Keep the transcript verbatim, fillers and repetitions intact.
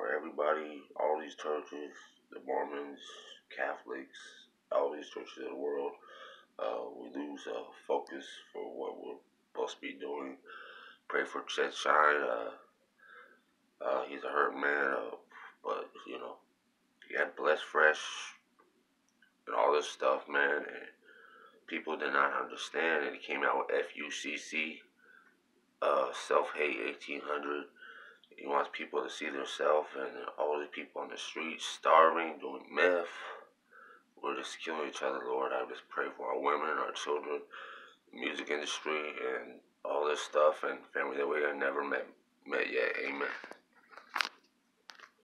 for everybody, all these churches, the Mormons, Catholics, all these churches of the world. Uh, we lose uh, focus for what we're supposed to be doing. Pray for Chet Shine. Uh, uh, he's a hurt man, uh, but you know he had Blessed Fresh and all this stuff, man. And people did not understand, and he came out with F U C C, uh, Self Hate eighteen hundred. He wants people to see themselves, and all the people on the streets starving, doing meth. We're just killing each other, Lord. I just pray for our women, our children, music industry, and all this stuff, and family that we have never met met yet. Amen.